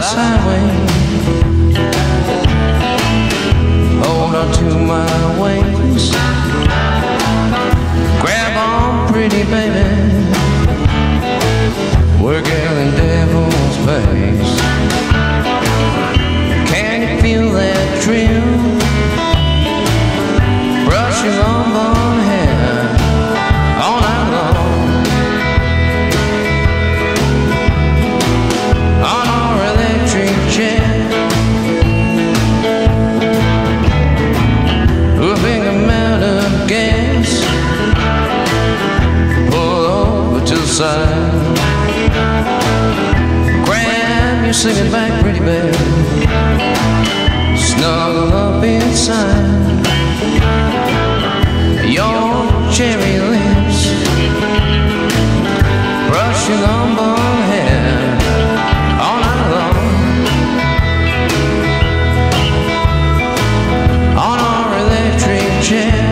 Last highway, hold on to my waist. Grab on, pretty baby, we're getting devil's pace. Can you feel that thrill? Brush your long blonde hair all night long on our electric chair. We'll bring them out of gas, pull over to the side. Grab your singing back, pretty baby, snuggle up inside. Your cherry lips, brush your long blonde hair all night long on our electric chair.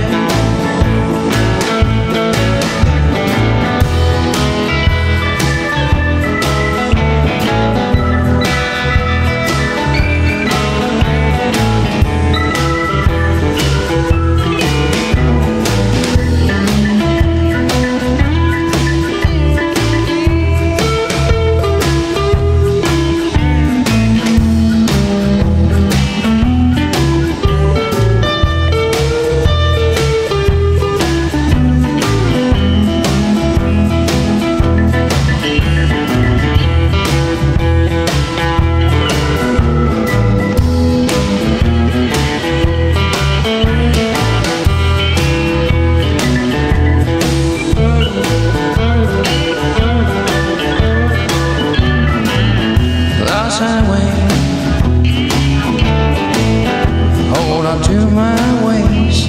Hold on to my waist.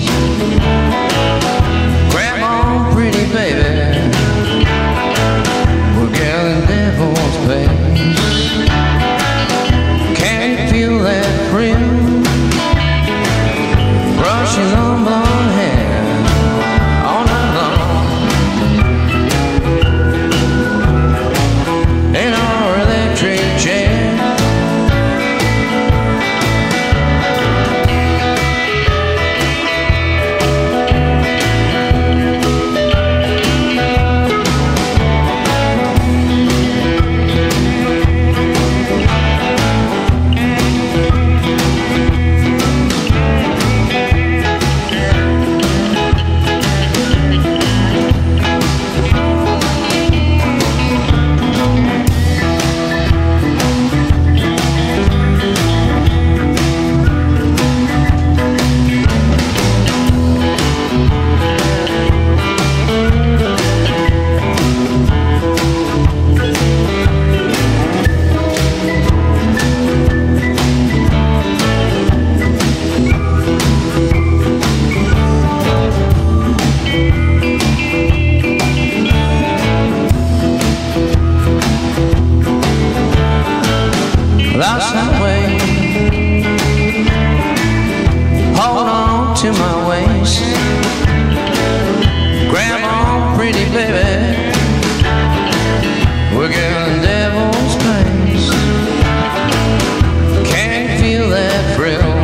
Grab on, pretty baby, we're getting devil's pace. Can you feel that thrill? Brush your long blonde hair all night long in our electric chair. Last highway, hold on to my waist. Grab on, pretty baby, we're getting devil's pace. Can you feel that thrill?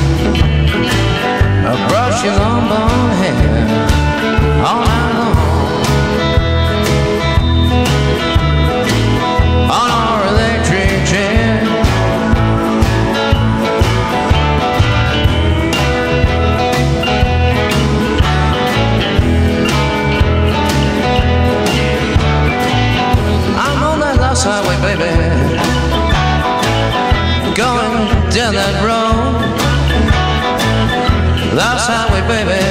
I brush your long blonde hair all night long on our electric chair. Highway, baby, going down that road. Last highway, baby,